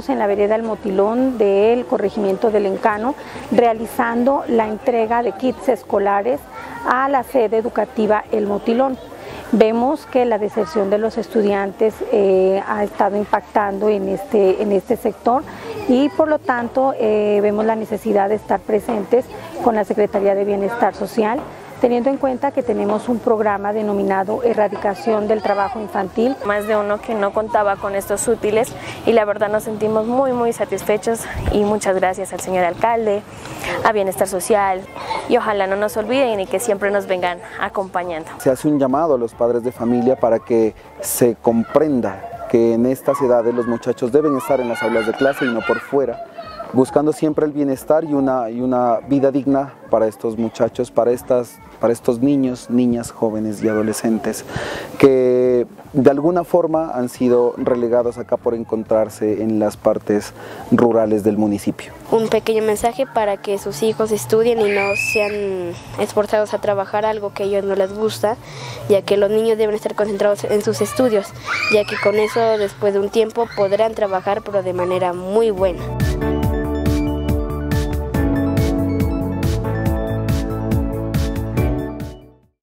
estamos en la vereda El Motilón del corregimiento del Encano realizando la entrega de kits escolares a la sede educativa El Motilón. Vemos que la deserción de los estudiantes ha estado impactando en este sector y por lo tanto vemos la necesidad de estar presentes con la Secretaría de Bienestar Social, teniendo en cuenta que tenemos un programa denominado Erradicación del Trabajo Infantil. Más de uno que no contaba con estos útiles y la verdad nos sentimos muy satisfechos y muchas gracias al señor alcalde, a Bienestar Social y ojalá no nos olviden y que siempre nos vengan acompañando. Se hace un llamado a los padres de familia para que se comprenda que en estas edades los muchachos deben estar en las aulas de clase y no por fuera, buscando siempre el bienestar y una vida digna para estos muchachos, para estos niños, niñas, jóvenes y adolescentes que de alguna forma han sido relegados acá por encontrarse en las partes rurales del municipio. Un pequeño mensaje para que sus hijos estudien y no sean esforzados a trabajar algo que a ellos no les gusta, ya que los niños deben estar concentrados en sus estudios, ya que con eso después de un tiempo podrán trabajar pero de manera muy buena.